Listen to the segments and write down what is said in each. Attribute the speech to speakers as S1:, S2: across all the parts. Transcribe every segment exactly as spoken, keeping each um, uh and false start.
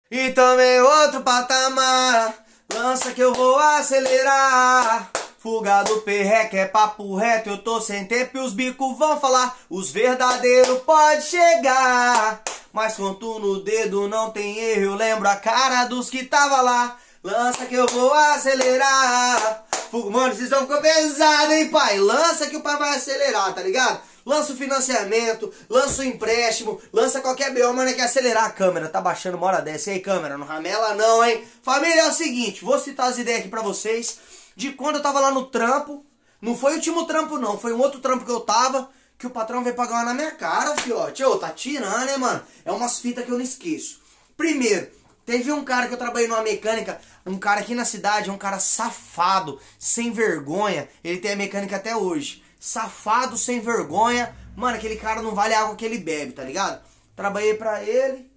S1: E também outro patamar, lança que eu vou acelerar. Fuga do perreque é papo reto, eu tô sem tempo e os bicos vão falar. Os verdadeiros pode chegar, mas conto no dedo não tem erro, eu lembro a cara dos que tava lá. Lança que eu vou acelerar. Fuga, mano, vocês vão ficar pesados, hein, pai? Lança que o pai vai acelerar, tá ligado? Lança o financiamento, lança o empréstimo, lança qualquer B O, mano, é que acelerar a câmera. Tá baixando uma hora dessa. E aí, câmera, não ramela não, hein? Família, é o seguinte, vou citar as ideias aqui pra vocês de quando eu tava lá no trampo. Não foi o último trampo, não. Foi um outro trampo que eu tava, que o patrão veio pagar uma na minha cara, fiote. Ô, tá tirando, né, mano? É umas fitas que eu não esqueço. Primeiro, teve um cara que eu trabalhei numa mecânica, um cara aqui na cidade, é um cara safado, sem vergonha. Ele tem a mecânica até hoje. Safado, sem vergonha. Mano, aquele cara não vale a água que ele bebe, tá ligado? Trabalhei pra ele,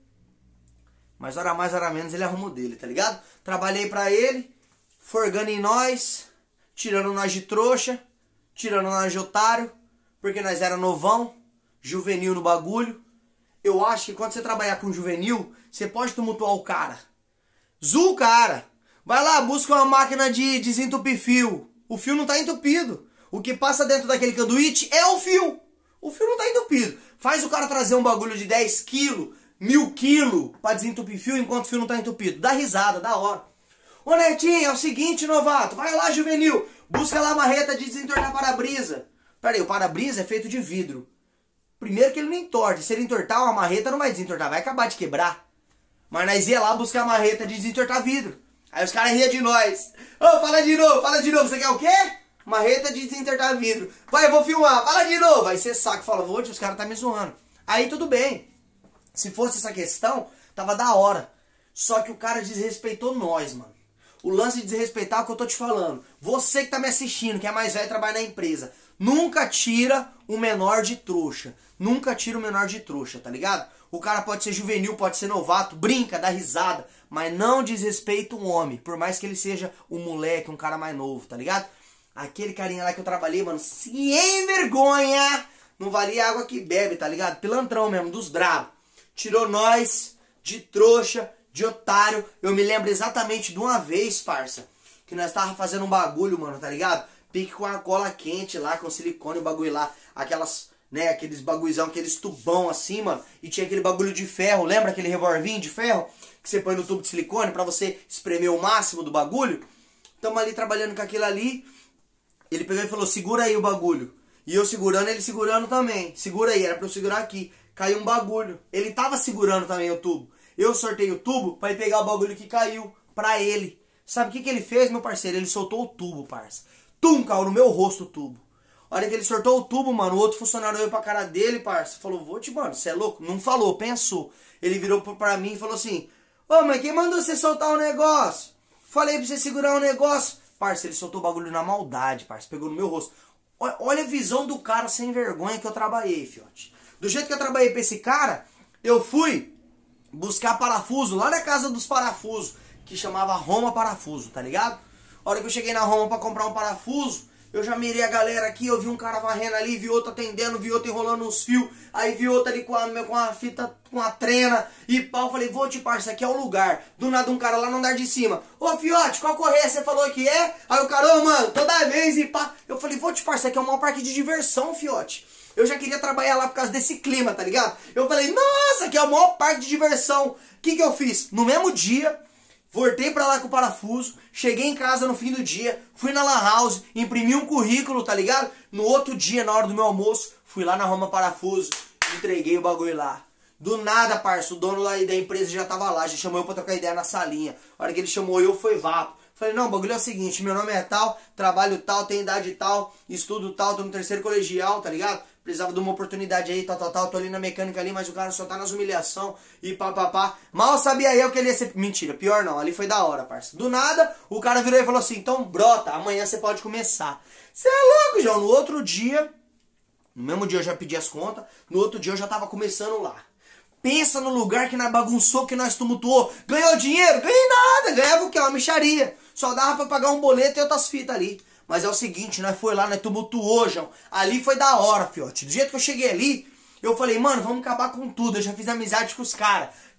S1: mas hora mais, hora menos ele arrumou dele, tá ligado? Trabalhei pra ele, forgando em nós, tirando nós de trouxa, tirando nós de otário, porque nós era novão, juvenil no bagulho. Eu acho que quando você trabalhar com juvenil, você pode tumultuar o cara. Zu o cara. Vai lá, busca uma máquina de desentupir fio. O fio não tá entupido. O que passa dentro daquele canduíte é o fio. O fio não tá entupido. Faz o cara trazer um bagulho de dez quilos, mil quilos pra desentupir fio enquanto o fio não tá entupido. Dá risada, da hora. Ô Netinho, é o seguinte, novato. Vai lá, juvenil. Busca lá a marreta de desentortar para-brisa. Pera aí, o para-brisa é feito de vidro. Primeiro que ele não entorta. Se ele entortar, uma marreta não vai desentortar. Vai acabar de quebrar. Mas nós ia lá buscar a marreta de desentortar vidro. Aí os caras riam de nós. Ô, oh, fala de novo, fala de novo. Você quer o quê? Marreta de desentortar vidro. Vai, eu vou filmar. Fala de novo. Aí você saca e fala, vou, os caras tá me zoando. Aí tudo bem. Se fosse essa questão, tava da hora. Só que o cara desrespeitou nós, mano. O lance de desrespeitar é o que eu tô te falando. Você que tá me assistindo, que é mais velho e trabalha na empresa, nunca tira o menor de trouxa. Nunca tira o menor de trouxa, tá ligado? O cara pode ser juvenil, pode ser novato, brinca, dá risada, mas não desrespeita um homem, por mais que ele seja um moleque, um cara mais novo, tá ligado? Aquele carinha lá que eu trabalhei, mano, sem vergonha, não valia água que bebe, tá ligado? Pilantrão mesmo, dos bravos. Tirou nós de trouxa, de otário. Eu me lembro exatamente de uma vez, parça, que nós tava fazendo um bagulho, mano, tá ligado? Pique com a cola quente lá, com silicone, o bagulho lá, aquelas, né, aqueles bagulhozão, aqueles tubão assim, mano, e tinha aquele bagulho de ferro, lembra aquele revolvinho de ferro que você põe no tubo de silicone pra você espremer o máximo do bagulho? Tamo ali trabalhando com aquilo ali, ele pegou e falou, segura aí o bagulho. E eu segurando, ele segurando também. Segura aí, era pra eu segurar aqui. Caiu um bagulho. Ele tava segurando também o tubo. Eu sortei o tubo pra ele pegar o bagulho que caiu pra ele. Sabe o que, que ele fez, meu parceiro? Ele soltou o tubo, parça. Tum, caiu no meu rosto o tubo. A hora que ele soltou o tubo, mano, o outro funcionário veio pra cara dele, parça. Falou, vou te, mano, você é louco? Não falou, pensou. Ele virou pra mim e falou assim, ô, mas quem mandou você soltar o negócio? Falei pra você segurar o negócio. Parça, ele soltou o bagulho na maldade, parça. Pegou no meu rosto. Olha a visão do cara sem vergonha que eu trabalhei, fiote. Do jeito que eu trabalhei pra esse cara, eu fui buscar parafuso lá na casa dos parafusos, que chamava Roma Parafuso, tá ligado? A hora que eu cheguei na Roma pra comprar um parafuso, eu já mirei a galera aqui, eu vi um cara varrendo ali, vi outro atendendo, vi outro enrolando uns fios, aí vi outro ali com a, com a fita, com a trena, e pau, falei, vou te parça, aqui é o lugar. Do nada um cara lá no andar de cima, ô fiote, qual correia você falou que é? Aí o cara, ô mano, toda vez e pá. Eu falei, vou te parça, aqui é o maior parque de diversão, fiote. Eu já queria trabalhar lá por causa desse clima, tá ligado? Eu falei, nossa, aqui é o maior parque de diversão. O que que eu fiz? No mesmo dia, voltei pra lá com o parafuso, cheguei em casa no fim do dia, fui na lan house, imprimi um currículo, tá ligado? No outro dia, na hora do meu almoço, fui lá na Roma Parafuso, entreguei o bagulho lá. Do nada, parça, o dono lá da empresa já tava lá, já chamou eu pra trocar ideia na salinha. A hora que ele chamou eu, foi vapo. Falei, não, o bagulho é o seguinte, meu nome é tal, trabalho tal, tenho idade tal, estudo tal, tô no terceiro colegial, tá ligado? Precisava de uma oportunidade aí, tal, tal, tal, tô ali na mecânica ali, mas o cara só tá nas humilhação e pá, pá, pá. Mal sabia eu que ele ia ser... Mentira, pior não, ali foi da hora, parça. Do nada, o cara virou e falou assim, então brota, amanhã você pode começar. Você é louco, João, no outro dia, no mesmo dia eu já pedi as contas, no outro dia eu já tava começando lá. Pensa no lugar que nós bagunçou, que nós tumultuou. Ganhou dinheiro? Ganhei nada, ganhava o quê? Uma micharia. Só dava pra pagar um boleto e outras fitas ali. Mas é o seguinte, nós foi lá, nós tumultuou, João. Ali foi da hora, fiote. Do jeito que eu cheguei ali, eu falei, mano, vamos acabar com tudo. Eu já fiz amizade com os caras.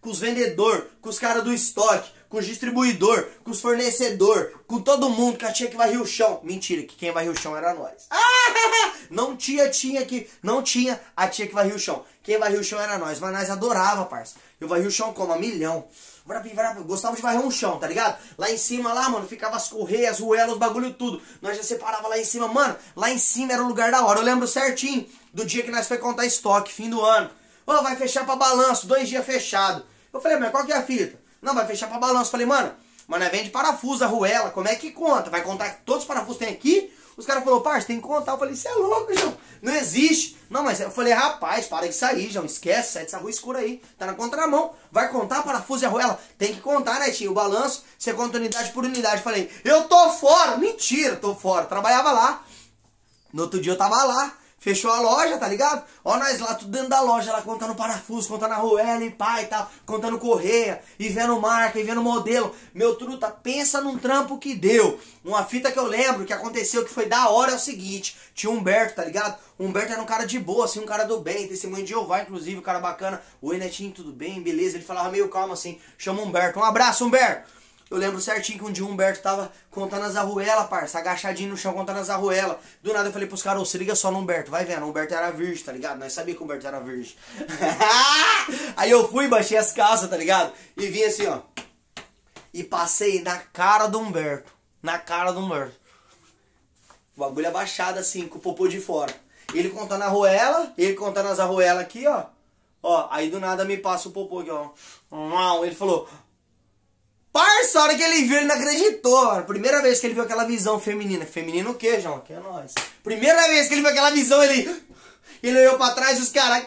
S1: com os vendedores, com os caras do estoque, com os distribuidor, com os fornecedor, com todo mundo, que a tia que varria o chão. Mentira, que quem varria o chão era nós. Ah, não tinha, tinha que, não tinha a tia que varria o chão. Quem varria o chão era nós, mas nós adorava, parça. Eu varria o chão como? A milhão. Gostava de varrer um chão, tá ligado? Lá em cima, lá, mano, ficava as correias, as ruelas, os bagulho tudo. Nós já separava lá em cima, mano. Lá em cima era o lugar da hora. Eu lembro certinho do dia que nós foi contar estoque, fim do ano. Ô, oh, vai fechar pra balanço, dois dias fechado. Eu falei, mas qual que é a fita? Não, vai fechar pra balanço. Eu falei, mano, mas nós vende parafuso, a ruela, como é que conta? Vai contar que todos os parafusos tem aqui? Os caras falaram, parça, tem que contar. Eu falei, você é louco, João. Não existe. Não, mas eu falei, rapaz, para isso aí, João. Esquece, sai dessa rua escura aí. Tá na contramão. Vai contar parafuso e a ruela? Tem que contar, né, tio? O balanço, você conta unidade por unidade. Eu falei, eu tô fora. Mentira, tô fora. Trabalhava lá. No outro dia eu tava lá. Fechou a loja, tá ligado? Ó, nós lá, tudo dentro da loja, lá contando parafuso, contando a ruela e pá e tal, contando correia, e vendo marca, e vendo modelo. Meu truta, pensa num trampo que deu. Uma fita que eu lembro que aconteceu, que foi da hora, é o seguinte. Tinha o Humberto, tá ligado? O Humberto era um cara de boa, assim, um cara do bem, testemunho de Jeová, inclusive, um cara bacana. Oi, Netinho, tudo bem? Beleza? Ele falava meio calmo assim, chama o Humberto. Um abraço, Humberto! Eu lembro certinho que um dia o Humberto tava contando as arruelas, parça, agachadinho no chão contando as arruelas. Do nada eu falei pros caras, oh, se liga só no Humberto, vai vendo, o Humberto era virgem, tá ligado? Nós sabíamos que o Humberto era virgem. Aí eu fui, baixei as calças, tá ligado? E vim assim, ó. E passei na cara do Humberto. Na cara do Humberto. O bagulho abaixado assim, com o popô de fora. Ele contando a arruela, ele contando as arruelas aqui, ó. Ó, aí do nada me passa o popô aqui, ó. Ele falou... Parça, a hora que ele viu, ele não acreditou, mano. Primeira vez que ele viu aquela visão feminina. Feminino o quê, João? Aqui é nós. Primeira vez que ele viu aquela visão, ele... Ele olhou pra trás e os caras...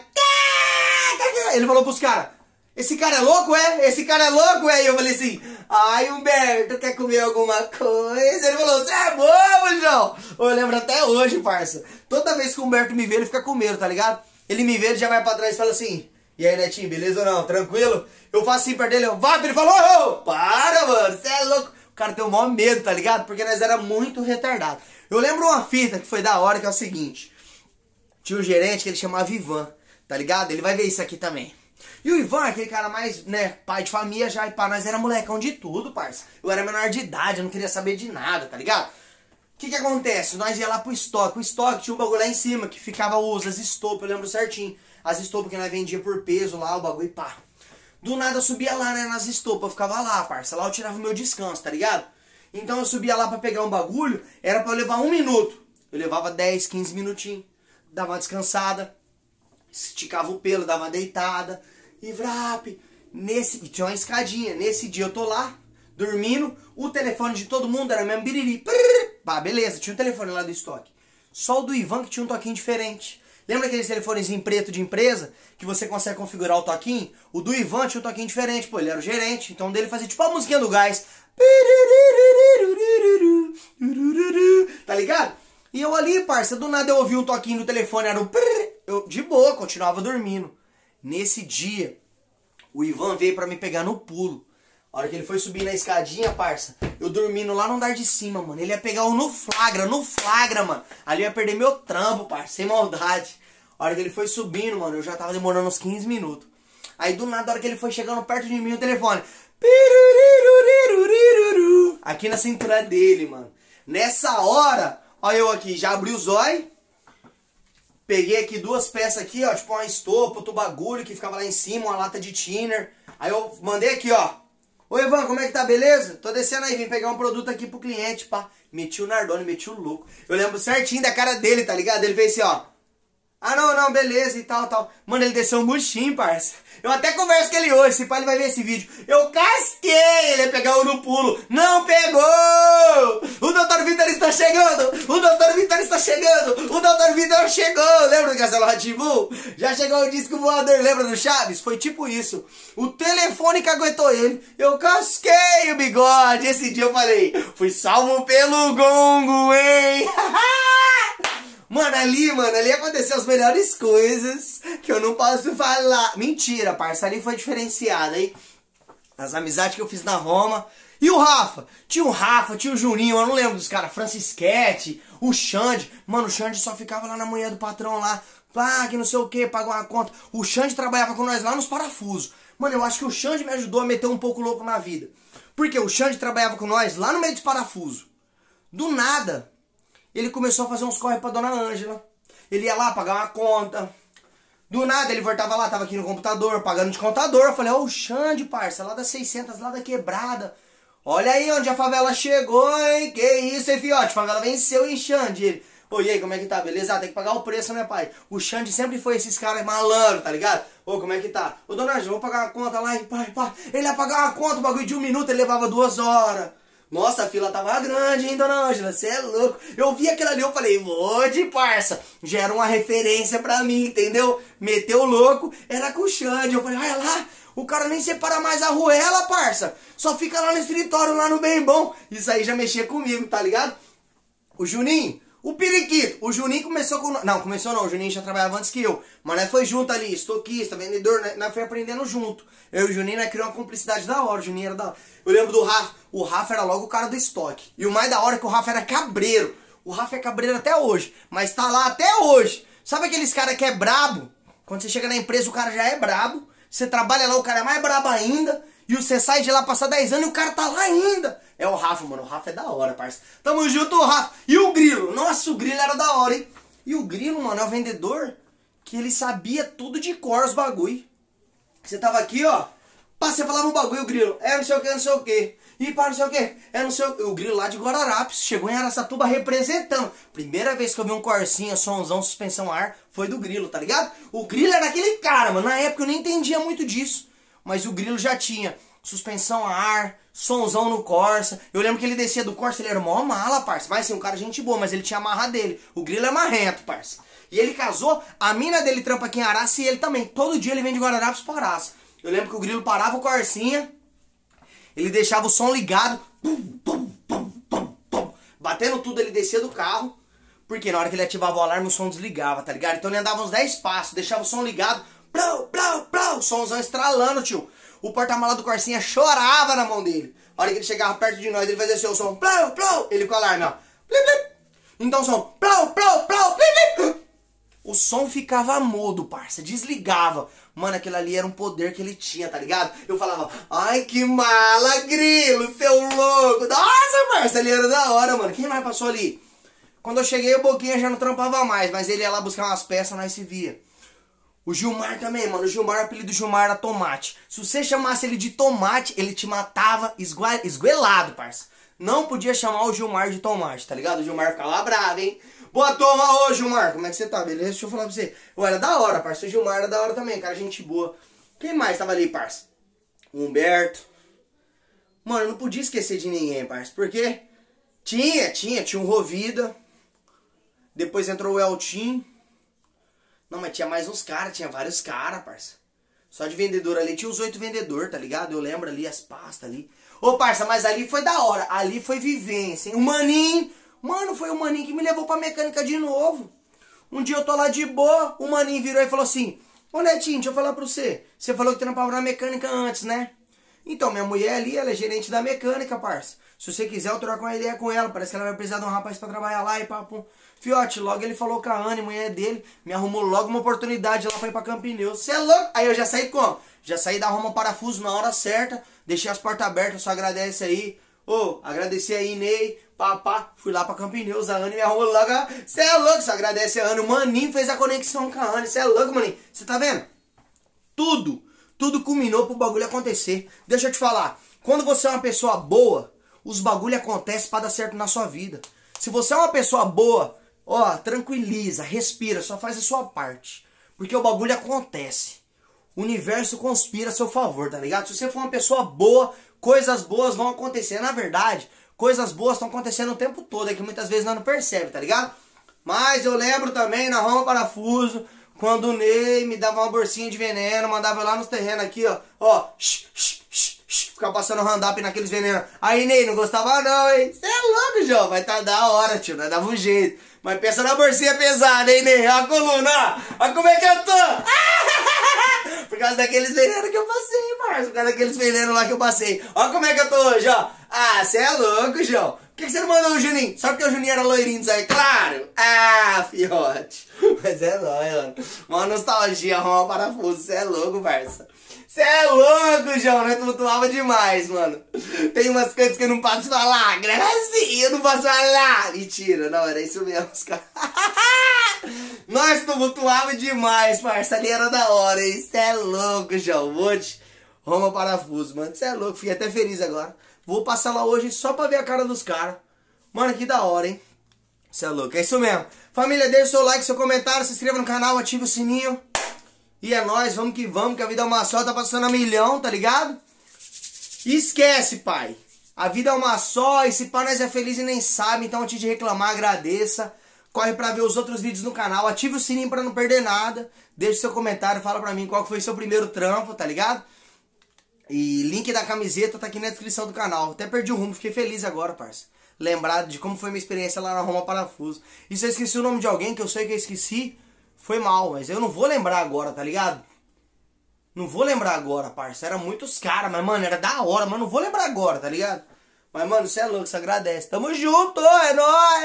S1: Ele falou pros caras... Esse cara é louco, é? Esse cara é louco, é? E eu falei assim... Ai, Humberto, quer comer alguma coisa? Ele falou... Você é bobo, João! Eu lembro até hoje, parça. Toda vez que o Humberto me vê, ele fica com medo, tá ligado? Ele me vê, ele já vai pra trás e fala assim... E aí, Netinho, beleza ou não? Tranquilo? Eu faço assim perto dele, eu vai, ele falou, ô, para, mano, você é louco. O cara tem o maior medo, tá ligado? Porque nós era muito retardado. Eu lembro uma fita que foi da hora, que é o seguinte. Tinha um gerente que ele chamava Ivan, tá ligado? Ele vai ver isso aqui também. E o Ivan, aquele cara mais, né, pai de família já, e pá, nós era molecão de tudo, parça. Eu era menor de idade, eu não queria saber de nada, tá ligado? O que que acontece? Nós ia lá pro estoque. O estoque tinha um bagulho lá em cima, que ficava os, as estopas, eu lembro certinho. As estopas que nós vendia por peso lá, o bagulho e pá. Do nada eu subia lá, né, nas estopas, eu ficava lá, parça. Lá eu tirava o meu descanso, tá ligado? Então eu subia lá pra pegar um bagulho, era pra eu levar um minuto. Eu levava dez, quinze minutinhos, dava uma descansada, esticava o pelo, dava uma deitada, e vrap. Nesse, e tinha uma escadinha, nesse dia eu tô lá, dormindo, o telefone de todo mundo era mesmo biriri. Pá, beleza, tinha um telefone lá do estoque. Só o do Ivan que tinha um toquinho diferente. Lembra aqueles telefones em preto de empresa? Que você consegue configurar o toquinho? O do Ivan tinha um toquinho diferente, pô, ele era o gerente. Então dele fazia tipo a musiquinha do gás. Tá ligado? E eu ali, parça, do nada eu ouvi um toquinho no telefone, era o... Eu, de boa, continuava dormindo. Nesse dia, o Ivan veio pra me pegar no pulo. A hora que ele foi subir na escadinha, parça, eu dormindo lá no andar de cima, mano. Ele ia pegar um no flagra, no flagra, mano. Ali eu ia perder meu trampo, parça, sem maldade. A hora que ele foi subindo, mano, eu já tava demorando uns quinze minutos. Aí do nada, a hora que ele foi chegando perto de mim, o telefone... Aqui na cintura dele, mano. Nessa hora, ó eu aqui, já abri os olhos. Peguei aqui duas peças aqui, ó, tipo uma estopa, outro bagulho que ficava lá em cima, uma lata de thinner. Aí eu mandei aqui, ó. Ô Ivan, como é que tá, beleza? Tô descendo aí, vim pegar um produto aqui pro cliente, pá. Meti o Nardone, meti o louco. Eu lembro certinho da cara dele, tá ligado? Ele fez assim, ó. Ah, não, não, beleza e tal, tal. Mano, ele desceu um buchinho, parça. Eu até converso com ele hoje, se pá, ele vai ver esse vídeo. Eu casquei ele ia pegar um no pulo. Não pegou! O doutor Vitor está chegando! O doutor Vitor está chegando! O doutor Vitor chegou! Lembra do Castelo Rá-Tim-Bum? Já chegou o disco voador, lembra do Chaves? Foi tipo isso. O telefone que aguentou ele. Eu casquei o bigode. Esse dia eu falei, fui salvo pelo gongo, hein? Mano, ali, mano, ali aconteceu as melhores coisas que eu não posso falar. Mentira, parça, ali foi diferenciado, hein? As amizades que eu fiz na Roma. E o Rafa? Tinha o Rafa, tinha o Juninho, eu não lembro dos caras. Francisquete, o Xande. Mano, o Xande só ficava lá na mulher do patrão lá. Pá, que não sei o que, pagou uma conta. O Xande trabalhava com nós lá nos parafusos. Mano, eu acho que o Xande me ajudou a meter um pouco louco na vida. Porque o Xande trabalhava com nós lá no meio dos parafusos. Do nada, ele começou a fazer uns corre pra Dona Ângela. Ele ia lá pagar uma conta. Do nada ele voltava lá, tava aqui no computador, pagando de contador. Eu falei, ó, o Xande, parça, lá das seiscentas, lá da quebrada. Olha aí onde a favela chegou, hein? Que isso, hein, fiote? A favela venceu, hein, Xande? Ele, ô, e aí, como é que tá? Beleza? Ah, tem que pagar o preço, né, pai? O Xande sempre foi esses caras malandros, tá ligado? Ô, como é que tá? Ô, Dona Ângela, vou pagar uma conta lá, hein, pai, pai. Ele ia pagar uma conta, o bagulho de um minuto, ele levava duas horas. Nossa, a fila tava grande, hein, Dona Ângela? Você é louco. Eu vi aquilo ali, eu falei, vou de parça. Já era uma referência pra mim, entendeu? Meteu o louco, era com o Xande. Eu falei, olha lá, o cara nem separa mais a ruela, parça. Só fica lá no escritório, lá no Bem Bom. Isso aí já mexia comigo, tá ligado? O Juninho, o Periquito. O Juninho começou com... Não, começou não, o Juninho já trabalhava antes que eu. Mas nós foi junto ali, estoquista, vendedor, nós, nós foi aprendendo junto. Eu e o Juninho, nós criamos uma cumplicidade da hora, o Juninho era da hora. Eu lembro do Rafa, o Rafa era logo o cara do estoque. E o mais da hora é que o Rafa era cabreiro. O Rafa é cabreiro até hoje, mas tá lá até hoje. Sabe aqueles caras que é brabo? Quando você chega na empresa, o cara já é brabo. Você trabalha lá, o cara é mais brabo ainda. E você sai de lá, passar dez anos e o cara tá lá ainda. É o Rafa, mano. O Rafa é da hora, parça. Tamo junto, o Rafa. E o Grilo? Nossa, o Grilo era da hora, hein? E o Grilo, mano, é o vendedor que ele sabia tudo de cor, os bagulho. Você tava aqui, ó. Pá, você falava um bagulho, o Grilo. É não sei o que, não sei o que. E pá, não sei o que. É não sei o que. O Grilo lá de Guararapes. Chegou em Araçatuba representando. Primeira vez que eu vi um Corsinha, sonzão, suspensão a ar, foi do Grilo, tá ligado? O Grilo era aquele cara, mano. Na época eu nem entendia muito disso. Mas o Grilo já tinha suspensão a ar, sonzão no Corsa. Eu lembro que ele descia do Corsa, ele era mó mala, parça. Mas assim, um cara gente boa, mas ele tinha a marra dele. O Grilo é marrento, parça. E ele casou, a mina dele trampa aqui em Araça e ele também. Todo dia ele vem de Guararapes para Araça. Eu lembro que o Grilo parava o Corsinha, ele deixava o som ligado, pum, pum, pum, pum, pum, batendo tudo, ele descia do carro, porque na hora que ele ativava o alarme o som desligava, tá ligado? Então ele andava uns dez passos, deixava o som ligado, plau, plau, plau, o somzão estralando, tio. O porta-mala do Corsinha chorava na mão dele. A hora que ele chegava perto de nós, ele fazia assim, o som, plau, plau, ele com o alarme, ó. Plim, plim. Então o som, plau, plau, plau, plim, plim. O som ficava mudo, parça, desligava. Mano, aquilo ali era um poder que ele tinha, tá ligado? Eu falava, ai que mala, Grilo, seu louco. Nossa, parça, ele era da hora, mano. Quem mais passou ali? Quando eu cheguei, o Boquinha já não trampava mais, mas ele ia lá buscar umas peças, nós se via. O Gilmar também, mano. O Gilmar, o apelido do Gilmar era Tomate. Se você chamasse ele de Tomate, ele te matava esguelado, parça. Não podia chamar o Gilmar de Tomate, tá ligado? O Gilmar ficava bravo, hein? Boa toma, ô Gilmar, como é que você tá? Beleza? Deixa eu falar pra você. Eu era da hora, parça. O Gilmar era da hora também, cara, gente boa. Quem mais tava ali, parça? O Humberto. Mano, eu não podia esquecer de ninguém, parça. Porque tinha, tinha, tinha um Rovida. Depois entrou o Eltim. Não, mas tinha mais uns caras, tinha vários caras, parça. Só de vendedor ali, tinha os oito vendedores, tá ligado? Eu lembro ali, as pastas ali. Ô, parça, mas ali foi da hora. Ali foi vivência, hein? O Maninho... Mano, foi o Maninho que me levou pra mecânica de novo. Um dia eu tô lá de boa, o Maninho virou e falou assim, ô Netinho, deixa eu falar pra você. Você falou que trampava na mecânica antes, né? Então, minha mulher ali, ela é gerente da mecânica, parça. Se você quiser, eu troco uma ideia com ela. Parece que ela vai precisar de um rapaz pra trabalhar lá e papo. Fiote, logo ele falou com a Anne, mulher dele, me arrumou logo uma oportunidade lá pra ir pra Campineus. Você é louco? Aí eu já saí como? Já saí da Roma Parafuso na hora certa, deixei as portas abertas, só agradece aí. Ô, oh, agradecer aí, Ney, papá, fui lá pra Campineus, a Anne me arrumou logo. Você é louco, só agradece a Anne. O Maninho fez a conexão com a Anne, você é louco, Maninho. Você tá vendo? Tudo, tudo culminou pro bagulho acontecer. Deixa eu te falar, quando você é uma pessoa boa, os bagulho acontecem pra dar certo na sua vida. Se você é uma pessoa boa, ó, tranquiliza, respira, só faz a sua parte. Porque o bagulho acontece. O universo conspira a seu favor, tá ligado? Se você for uma pessoa boa, coisas boas vão acontecer. Na verdade, coisas boas estão acontecendo o tempo todo, é que muitas vezes nós não percebe, tá ligado? Mas eu lembro também na Roma Parafuso, quando o Ney me dava uma bolsinha de veneno, mandava lá nos terrenos aqui, ó, ó, shh, shh, shh, shh, ficava passando hand-up naqueles venenos. Aí, Ney, não gostava não, hein? Você é louco, João, vai tá da hora, tio, nós dava um jeito. Mas pensa na bolsinha pesada, hein, Ney? Olha a coluna, ó, olha como é que eu tô. Por causa daqueles venenos que eu passei, parça, por causa daqueles venenos lá que eu passei. Olha como é que eu tô hoje, ó. Ah, você é louco, João. Por que, que você não mandou o Juninho? Só porque o Juninho era loirinho disso aí, claro! Ah, fiote! Mas é nóis, mano. Uma nostalgia, Roma Parafuso. Você é louco, parça. Você é louco, João. Nós tumultuava demais, mano. Tem umas coisas que eu não posso falar. Gracinha, eu não posso falar. Mentira, não, era isso mesmo, os caras. Nós tumultuava demais, parça. Ali era da hora, hein? Você é louco, João. Vou te... Roma Parafuso, mano. Você é louco. Fiquei até feliz agora. Vou passar lá hoje só pra ver a cara dos caras. Mano, que da hora, hein? Você é louco. É isso mesmo. Família, deixa o seu like, seu comentário, se inscreva no canal, ativa o sininho. E é nóis, vamos que vamos, que a vida é uma só, tá passando a milhão, tá ligado? E esquece, pai. A vida é uma só, e se pá, nós é feliz e nem sabe. Então, antes de reclamar, agradeça. Corre pra ver os outros vídeos no canal, ative o sininho pra não perder nada. Deixa seu comentário, fala pra mim qual foi seu primeiro trampo, tá ligado? E link da camiseta tá aqui na descrição do canal. Até perdi o rumo, fiquei feliz agora, parça. Lembrado de como foi minha experiência lá na Roma Parafuso. E se eu esqueci o nome de alguém, que eu sei que eu esqueci, foi mal. Mas eu não vou lembrar agora, tá ligado? Não vou lembrar agora, parça. Era muitos caras, mas, mano, era da hora. Mas não vou lembrar agora, tá ligado? Mas, mano, você é louco, você agradece. Tamo junto, é nóis!